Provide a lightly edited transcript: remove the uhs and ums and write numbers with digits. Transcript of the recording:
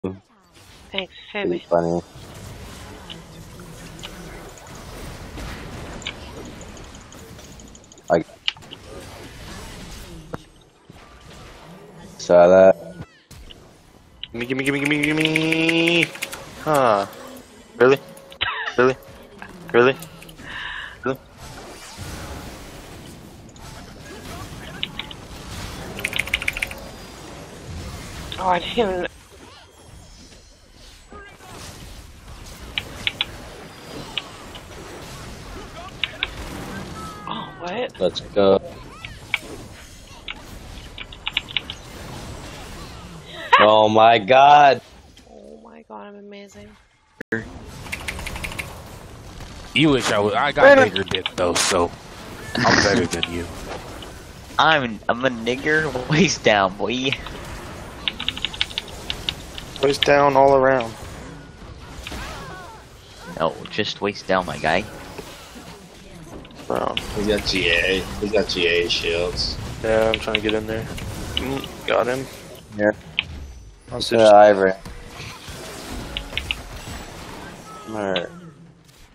Thanks, Pretty Phoebe. funny. I saw that. Gimme. Huh. Really? Really? Really? Really? Oh, I didn't even... Oh, what? Let's go. Oh my god. Oh my god, I'm amazing. You wish I was. I got bigger dick though, so I'm better than you. I'm a nigger, waist down, boy. Waist down all around. No, just waist down, my guy. Brown. He's got GA. He's got GA shields. Yeah, I'm trying to get in there. Got him. Here. I'll Yeah, Ivory. Alright.